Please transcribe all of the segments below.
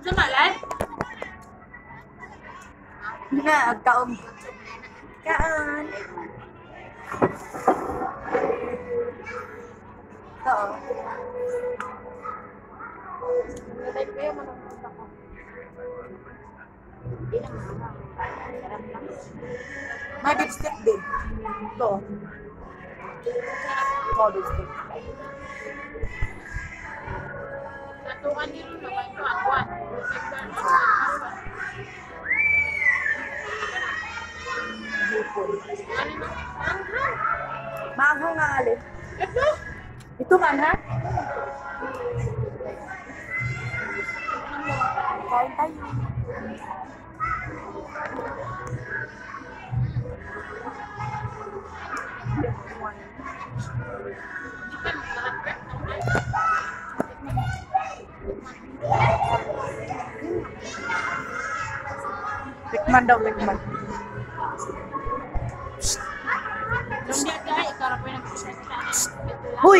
Samalan? Na, agkaon. Kaan. Ito, oh. Natay ko yung manunod ako. Hindi na nga. Sarap lang. May lipstick din. Ito. Ito, lipstick. Natukan din rin naman ito. Akuan. Hipon. Ano na? Anghang. Maanghang nga alin. Ito? Ito man, ha? Kain tayo. Tikman daw, tikman. Lumbia guys, ikaw na po yung nagsasalita. Huy!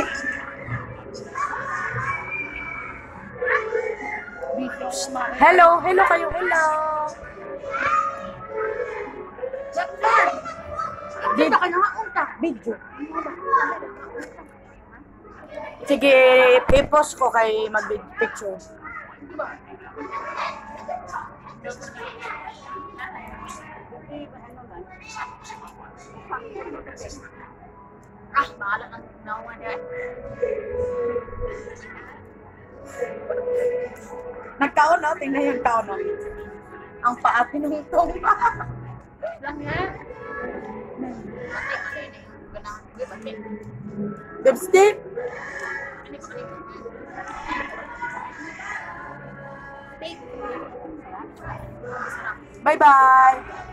Hello, hello kayo, hello. Saktan! Dito ka na nga unta. Video. Sige, i-post ko kay mag-picture. Ah, bahala kang nawa niya. Nagkaon, no? Tingnan yung kaon, no? Ang paa pinungtong. Lang yan. Batik ano yun eh. Ganahan ko batik. Lipstick? Ano ko batik? Steak. Sarap. Bye-bye!